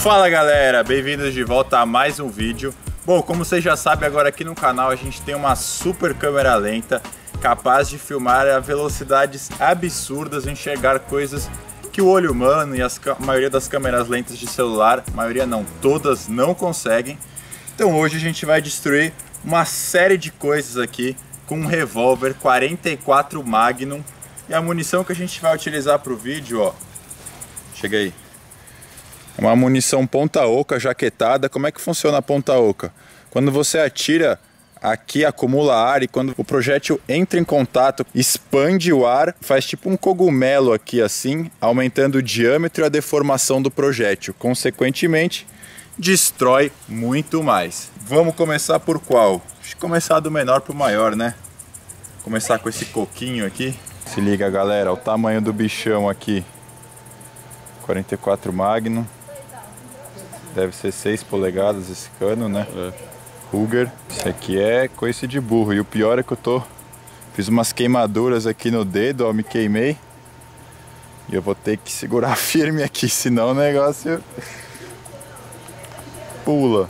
Fala galera, bem-vindos de volta a mais um vídeo. Bom, como vocês já sabem, agora aqui no canal a gente tem uma super câmera lenta capaz de filmar a velocidades absurdas, enxergar coisas que o olho humano e a maioria das câmeras lentas de celular, maioria não, todas não conseguem. Então hoje a gente vai destruir uma série de coisas aqui com um revólver 44 Magnum. E a munição que a gente vai utilizar para o vídeo, ó, chega aí. É uma munição ponta oca jaquetada. Como é que funciona a ponta oca? Quando você atira, aqui acumula ar e quando o projétil entra em contato, expande o ar, faz tipo um cogumelo aqui assim, aumentando o diâmetro e a deformação do projétil. Consequentemente, destrói muito mais. Vamos começar por qual? Acho que começar do menor para o maior, né? Começar com esse coquinho aqui. Se liga galera, o tamanho do bichão aqui. 44 Magnum. Deve ser 6 polegadas esse cano, né? Ruger. Esse aqui é coice de burro. E o pior é que fiz umas queimaduras aqui no dedo, ó, me queimei. E eu vou ter que segurar firme aqui, senão o negócio pula.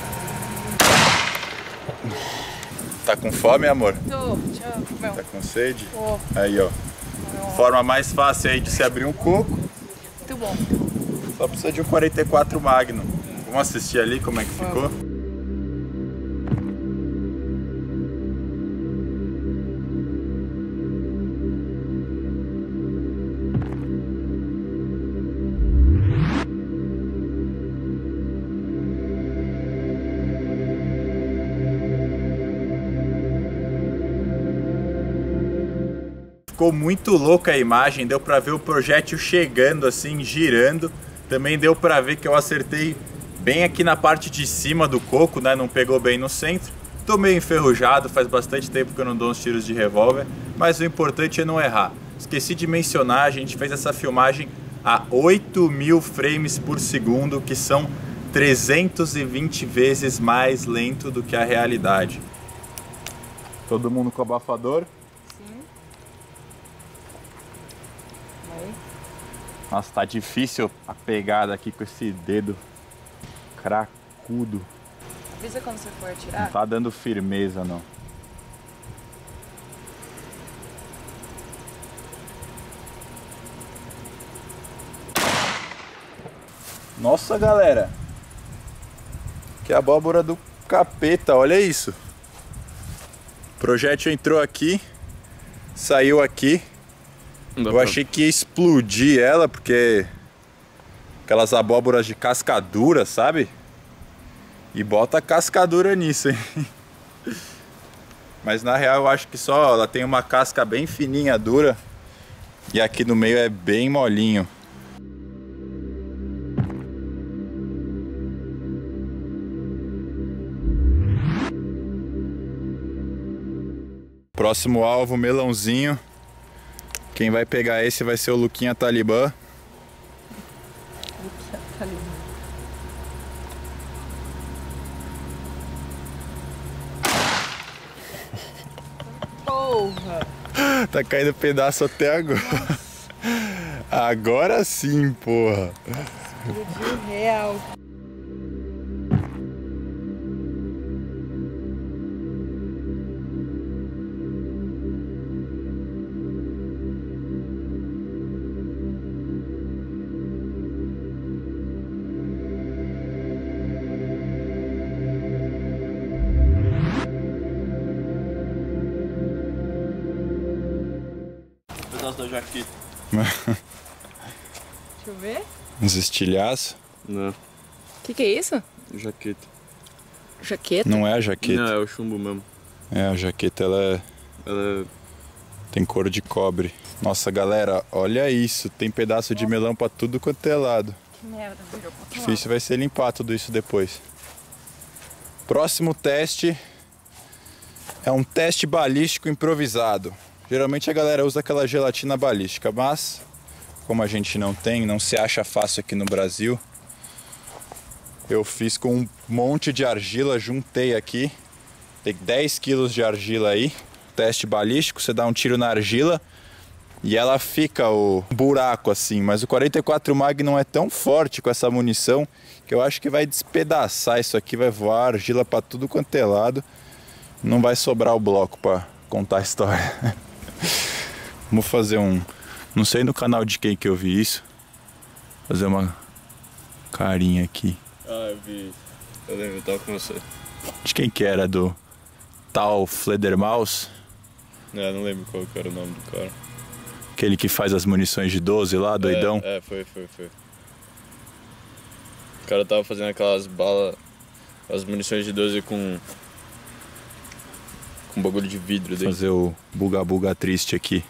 Tá com fome, amor? Tô, tchau. Meu. Tá com sede? Tô. Aí, ó. Forma mais fácil aí de se abrir um coco. Muito bom. Só precisa de um 44 Magnum. Vamos assistir ali como é que ficou? Ficou muito louca a imagem, deu pra ver o projétil chegando assim, girando. Também deu pra ver que eu acertei bem aqui na parte de cima do coco, né? Não pegou bem no centro. Tô meio enferrujado, faz bastante tempo que eu não dou uns tiros de revólver, mas o importante é não errar. Esqueci de mencionar, a gente fez essa filmagem a 8.000 frames por segundo, que são 320 vezes mais lento do que a realidade. Todo mundo com abafador? Nossa, tá difícil a pegada aqui com esse dedo cracudo. Avisa quando você for atirar. Não tá dando firmeza, não. Nossa, galera. Que abóbora do capeta, olha isso. O projétil entrou aqui, saiu aqui. Eu achei que ia explodir ela, porque aquelas abóboras de cascadura, sabe? E bota cascadura nisso, hein? Mas na real eu acho que só ela tem uma casca bem fininha, dura. E aqui no meio é bem molinho. Próximo alvo, melãozinho. Quem vai pegar esse vai ser o Luquinha Talibã. Luquinha Talibã. Porra! Tá caindo pedaço até agora. Nossa. Agora sim, porra. Explodiu real. Da jaqueta. Deixa eu ver. Uns estilhaços. Não, O que é isso? jaqueta. Jaqueta? Não é a jaqueta. Não, é o chumbo mesmo. É, a jaqueta ela tem cor de cobre. Nossa, galera, olha isso. Tem pedaço de melão pra tudo quanto é lado. Que merda, virou pra Difícil vai ser limpar tudo isso depois. Próximo teste é um teste balístico improvisado. Geralmente a galera usa aquela gelatina balística, mas como a gente não tem, não se acha fácil aqui no Brasil, eu fiz com um monte de argila, juntei aqui, tem 10 quilos de argila aí, teste balístico, você dá um tiro na argila, e ela fica o buraco assim, mas o 44 Mag não é tão forte com essa munição que eu acho que vai despedaçar isso aqui, vai voar argila pra tudo quanto é lado, não vai sobrar o bloco pra contar a história. Vamos fazer um, não sei no canal de quem que eu vi isso, fazer uma carinha aqui. Ah, eu vi. Eu lembro, eu tava com você. De quem que era? Do tal Fledermaus? É, não lembro qual que era o nome do cara. Aquele que faz as munições de 12 lá, doidão? Foi. O cara tava fazendo aquelas balas, as munições de 12 com bagulho de vidro dentro. Fazer o buga-buga triste aqui.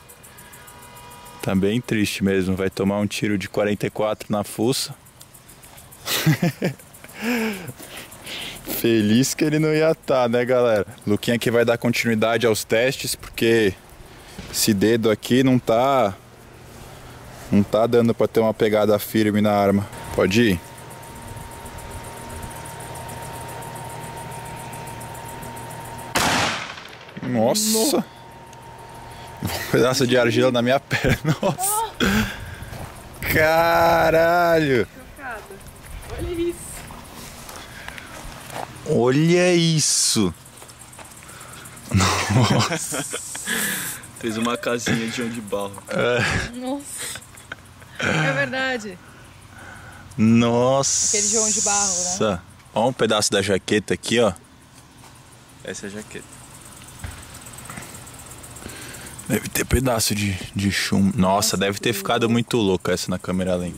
Tá bem triste mesmo, vai tomar um tiro de 44 na fuça. Feliz que ele não ia estar, né, galera? Luquinha aqui vai dar continuidade aos testes, porque esse dedo aqui não tá dando pra ter uma pegada firme na arma. Pode ir? Nossa! Um pedaço de argila na minha perna. Nossa! Caralho! Chocada. Olha isso. Olha isso! Nossa! Fez uma casinha de chão de barro. Nossa. É verdade. Nossa! Aquele João de barro, né? Ó um pedaço da jaqueta aqui, ó. Essa é a jaqueta. Deve ter pedaço de chumbo. Nossa, deve ter ficado muito louca essa na câmera lenta.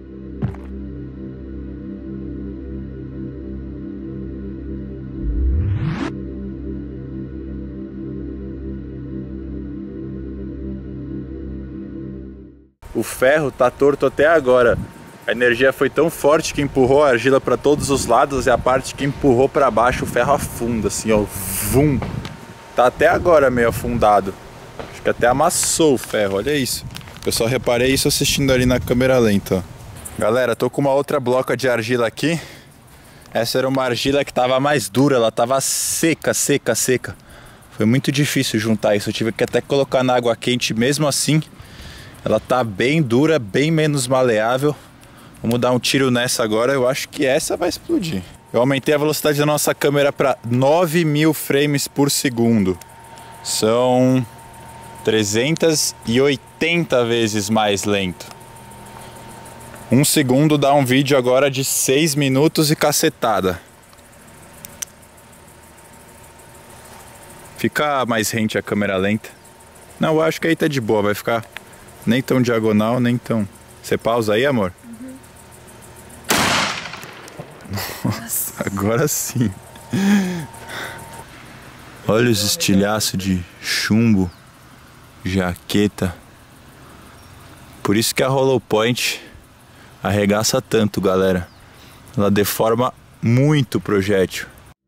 O ferro tá torto até agora. A energia foi tão forte que empurrou a argila para todos os lados e a parte que empurrou para baixo o ferro afunda, assim, ó. Vum! Tá até agora meio afundado. Acho que até amassou o ferro, olha isso. Eu só reparei isso assistindo ali na câmera lenta, ó. Galera, tô com uma outra bloca de argila aqui. Essa era uma argila que tava mais dura, ela tava seca. Foi muito difícil juntar isso, eu tive que até colocar na água quente mesmo assim. Ela tá bem dura, bem menos maleável. Vamos dar um tiro nessa agora, eu acho que essa vai explodir. Eu aumentei a velocidade da nossa câmera para 9.000 frames por segundo. São 380 vezes mais lento. Um segundo dá um vídeo agora de 6 minutos e cacetada. Fica mais rente a câmera lenta. Não, eu acho que aí tá de boa, vai ficar nem tão diagonal, nem tão... Você pausa aí, amor? Uhum. Nossa, agora sim. Olha os estilhaços de chumbo, jaqueta. Por isso que a Hollow Point arregaça tanto, galera. Ela deforma muito o projétil.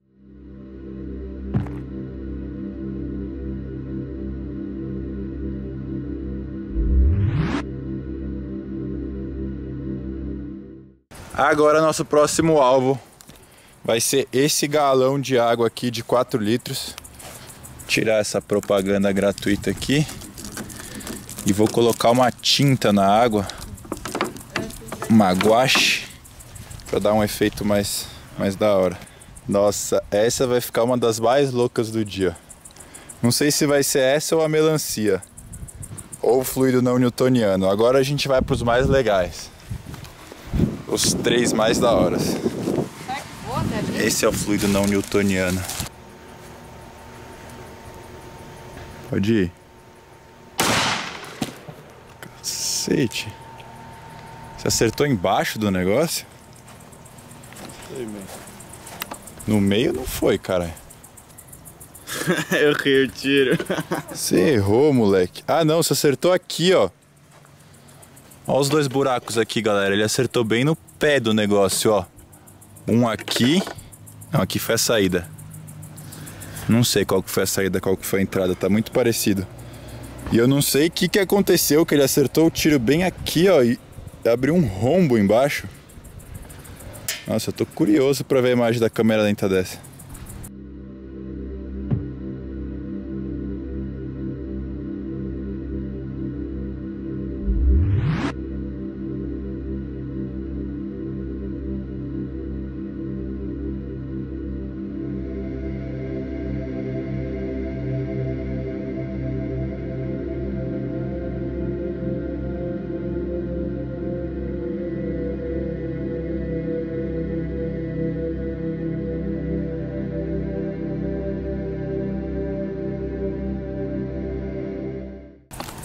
Agora nosso próximo alvo vai ser esse galão de água aqui de 4 litros. Tirar essa propaganda gratuita aqui. E vou colocar uma tinta na água. Uma guache. Pra dar um efeito mais da hora. Nossa, essa vai ficar uma das mais loucas do dia. Não sei se vai ser essa ou a melancia. Ou o fluido não newtoniano. Agora a gente vai pros mais legais. Os 3 mais da hora. Esse é o fluido não newtoniano. Pode ir. Cacete. Você acertou embaixo do negócio? Sei, mano. No meio não foi, cara. Eu errei o tiro. Você errou, moleque. Ah, não, você acertou aqui, ó. Olha os 2 buracos aqui, galera. Ele acertou bem no pé do negócio, ó. Um aqui. Não, aqui foi a saída. Não sei qual que foi a saída, qual que foi a entrada. Tá muito parecido. E eu não sei o que aconteceu, que ele acertou o tiro bem aqui, ó. E abriu um rombo embaixo. Nossa, eu tô curioso pra ver a imagem da câmera lenta dessa.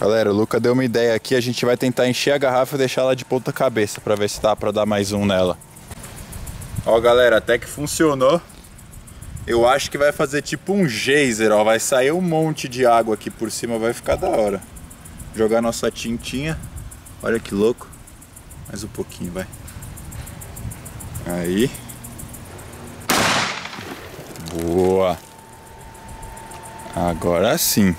Galera, o Luca deu uma ideia aqui, a gente vai tentar encher a garrafa e deixar ela de ponta cabeça pra ver se dá pra dar mais um nela. Ó, galera, até que funcionou. Eu acho que vai fazer tipo um geyser, ó, vai sair um monte de água aqui por cima, vai ficar da hora. Jogar nossa tintinha, olha que louco. Mais um pouquinho, vai. Aí. Boa. Agora sim.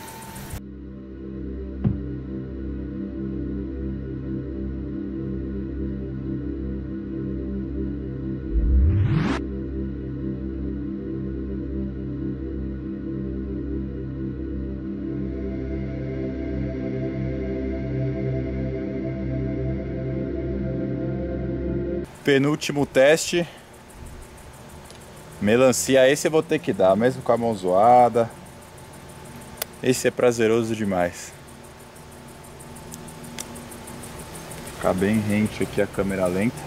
Penúltimo teste. Melancia, esse eu vou ter que dar, mesmo com a mão zoada. Esse é prazeroso demais. Ficar bem rente aqui a câmera lenta.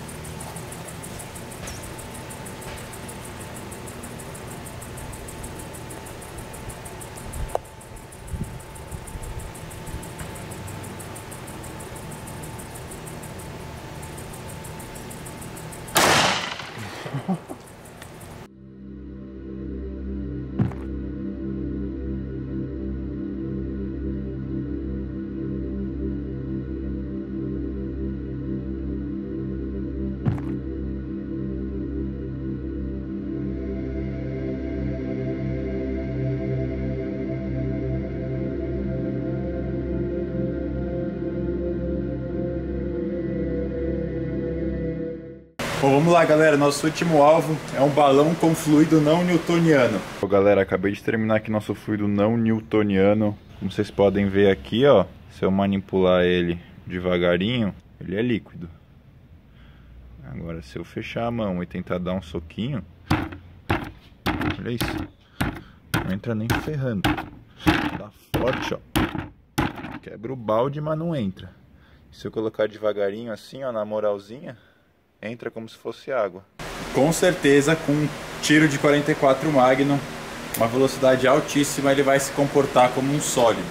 Bom, vamos lá, galera, nosso último alvo é um balão com fluido não newtoniano. Bom, galera, acabei de terminar aqui nosso fluido não newtoniano. Como vocês podem ver aqui, ó, se eu manipular ele devagarinho, ele é líquido. Agora, se eu fechar a mão e tentar dar um soquinho, olha isso, não entra nem ferrando. Dá forte, ó. Quebra o balde, mas não entra. E se eu colocar devagarinho assim, ó, na moralzinha, entra como se fosse água. Com certeza, com um tiro de 44 Magnum, uma velocidade altíssima, ele vai se comportar como um sólido.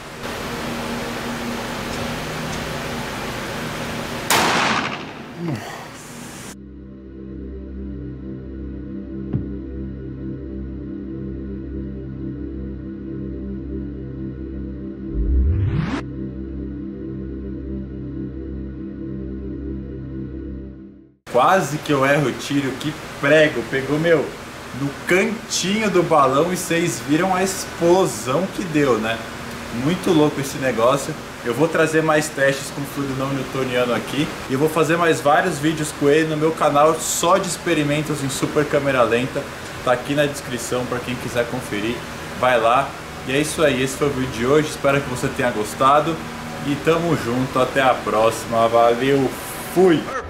Quase que eu erro o tiro, que prego, pegou no cantinho do balão e vocês viram a explosão que deu, né? Muito louco esse negócio. Eu vou trazer mais testes com fluido não newtoniano aqui e eu vou fazer mais vários vídeos com ele no meu canal só de experimentos em super câmera lenta. Tá aqui na descrição para quem quiser conferir, vai lá. E é isso aí, esse foi o vídeo de hoje, espero que você tenha gostado e tamo junto, até a próxima, valeu, fui!